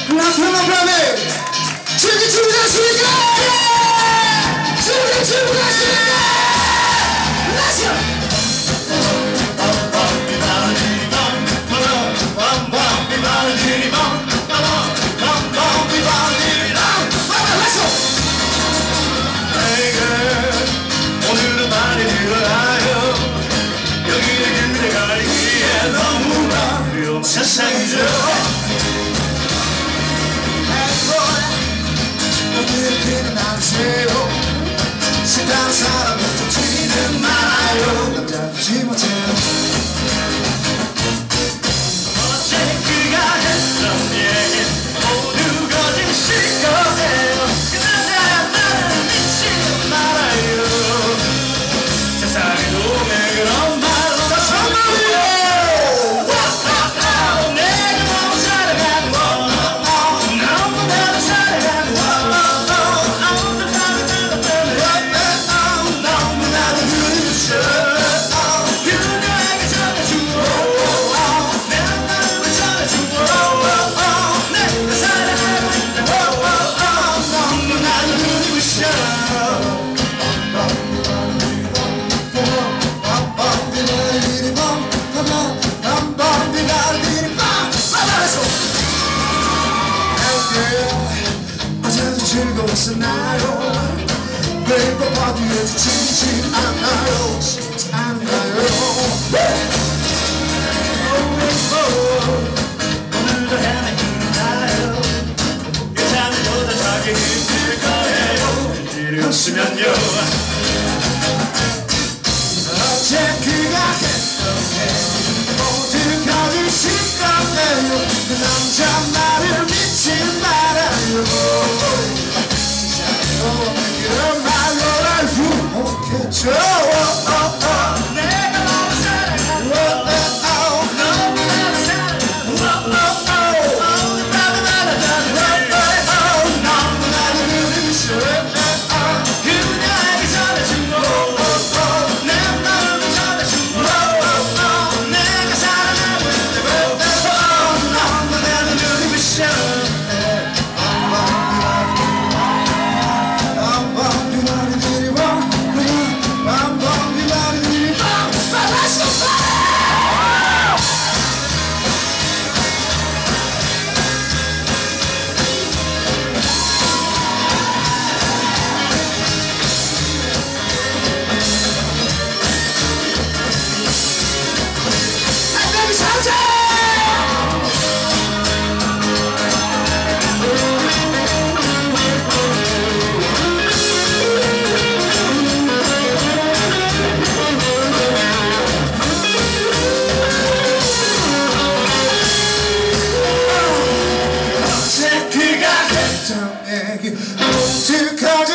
남편은 밤에 준비됐습니까? 준비됐습니까? Let's go! 오늘은 많이 들어가요. 여기를 그대 가리기에 너무나 위험한 세상이죠. 오늘은 그대 나오세요. 싫다는 사람은 쫓지는 말아요. 남자지 못해요. 어제 그가 했던 얘기 모두 거짓일 거예요. 그날은 나를 믿지 말아요. 세상에 도움에 그런 말로 다 선물이요. 내가 너무 사랑하는 너무나도 사랑하는 너무나도 그리웠어. 그녀에게 전해주고 내 마음을 전해주고 내가 사랑하고 있다고 너무나도 그리웠어. 어제도 즐거웠었나요? 매일 밤 어디에 지치지 않아요. 지치지 않나요? 오늘도 헤매기나요? 괜찮은 자기 힘들 거예요. 일이 없으면요. 어제 그가 했던 얘기 모두 거짓일 거예요. 그 남자 말을 믿지 말아요. 그런 말로 날 유혹했죠. 내가 너무 사랑하는 너무나도 사랑하는 너무나도 그리웠어. 그녀에게 전해주고 내 마음을 전해주고 내가 사랑하고 있다고 너무나도 그리웠어. 그가 했던 얘기 모두 거짓